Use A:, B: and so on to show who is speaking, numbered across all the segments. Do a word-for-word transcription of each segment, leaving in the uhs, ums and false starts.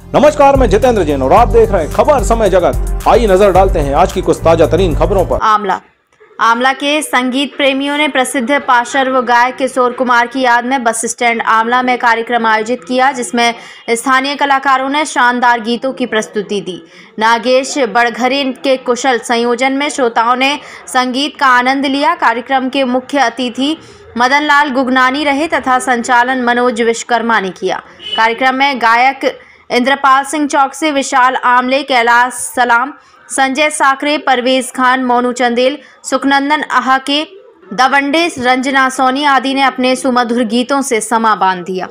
A: नमस्कार, मैं जितेंद्र जैन और आप देख रहे हैं खबर समय जगत। आइए नजर डालते हैं आज की कुछ ताजा तरीन खबरों पर।
B: आमला आमला के संगीत प्रेमियों ने प्रसिद्ध पार्श्व व गायक किशोर कुमार की याद में बस स्टैंड आमला में कार्यक्रम आयोजित किया, जिसमें स्थानीय कलाकारों ने शानदार गीतों की प्रस्तुति दी। नागेश बड़घरे के कुशल संयोजन में श्रोताओं ने संगीत का आनंद लिया। कार्यक्रम के मुख्य अतिथि मदन लाल गुगनानी रहे तथा संचालन मनोज विश्वकर्मा ने किया। कार्यक्रम में गायक इंद्रपाल सिंह चौकसी, विशाल आमले, कैलाश सलाम, संजय साकरे, परवेज खान, मोनू चंदेल, सुखनंदन आहाके, दवंडे, रंजना सोनी आदि ने अपने सुमधुर गीतों से समा बांध दिया।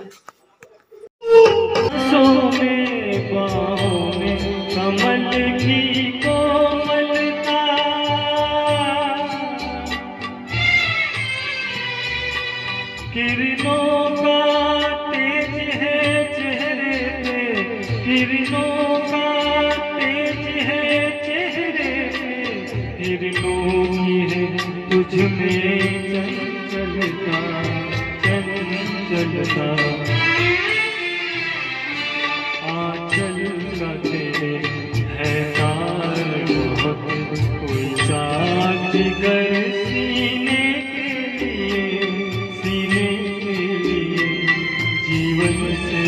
C: किरणों का तेज है चेहरे पे, किरणों का तेज है चेहरे पे, किरणों की है तुझ में चंचलता, चंचलता। आंचल का तेरे है तार बहुत, कोई चाक कर सीने के लिए, जीवन से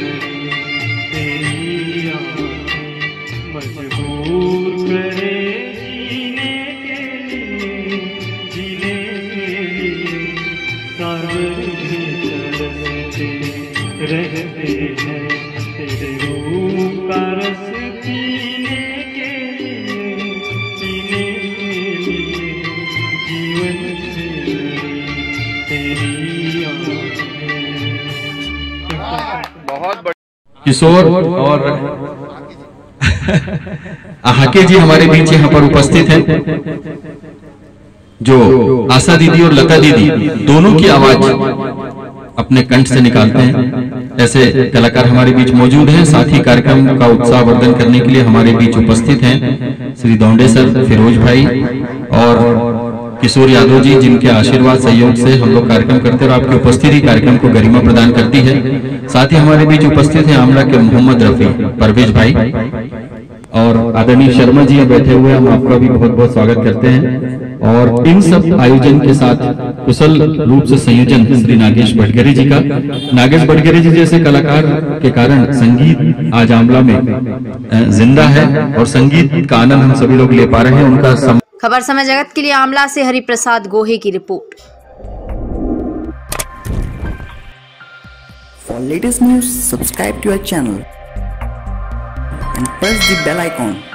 C: तेरी आँखें मजबूर करे जीने के लिए, जीने के लिए। सागर भी तरसते रहते हैं तेरे रूप का रस पीने के लिए, पीने के लिए। जीवन से तेरी आँखें।
D: किशोर और आहाके जी हमारे बीच यहाँ पर उपस्थित हैं, जो आशा दीदी और लता दीदी दोनों की आवाज अपने कंठ से निकालते हैं। ऐसे कलाकार हमारे बीच मौजूद हैं। साथ ही कार्यक्रम का उत्साहवर्धन करने के लिए हमारे बीच उपस्थित हैं श्री दौंडे सर, फिरोज भाई और किशोर यादव जी, जिनके आशीर्वाद सहयोग से हम लोग कार्यक्रम करते हैं और आपकी उपस्थिति कार्यक्रम को गरिमा प्रदान करती है। साथ ही हमारे बीच उपस्थित हैं आमला के मोहम्मद रफी, परवेज भाई और आदरणीय शर्मा जी बैठे हुए, हम आपका भी बहुत बहुत स्वागत करते हैं। और इन सब आयोजन के साथ कुशल रूप से संयोजन श्री नागेश बड़घरे जी का। नागेश बड़घरे जी जैसे कलाकार के कारण संगीत आज आमला में जिंदा है और संगीत का आनंद हम सभी लोग ले पा रहे हैं। उनका सम...
B: खबर समय जगत के लिए आमला से हरिप्रसाद गोहे की report.
E: For latest news, subscribe to our channel and press the bell icon.